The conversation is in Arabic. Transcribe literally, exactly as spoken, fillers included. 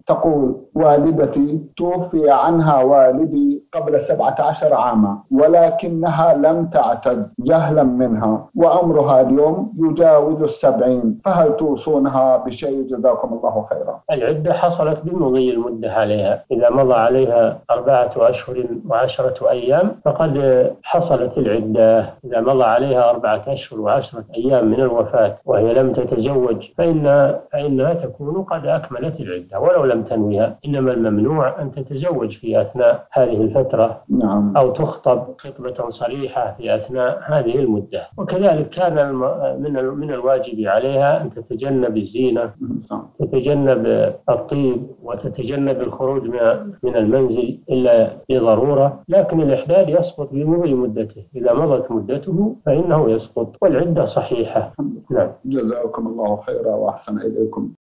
تقول: والدتي توفي عنها والدي قبل سبعة عشر عاما، ولكنها لم تعتد جهلا منها، وعمرها اليوم يجاوز السبعين، فهل توصونها بشيء؟ جزاكم الله خيرا. العدة حصلت بمضي المدة عليها، إذا مضى عليها أربعة أشهر وعشرة أيام فقد حصلت العدة. إذا مضى عليها أربعة أشهر وعشرة أيام من الوفاة وهي لم تتزوج فإن فإنها تكون قد أكملت العدة ولو لم تنويها. إنما الممنوع أن تتزوج في أثناء هذه الفترة، نعم. أو تخطب خطبة صريحة في أثناء هذه المدة. وكذلك كان من من الواجب عليها أن تتجنب الزينة، تتجنب الطيب، وتتجنب الخروج من المنزل إلا لضرورة، لكن الإحداد يسقط بمضي مدته. إذا مضت مدته فإنه يسقط والعدة صحيحة. نعم. جزاكم الله خيرا وأحسن إليكم.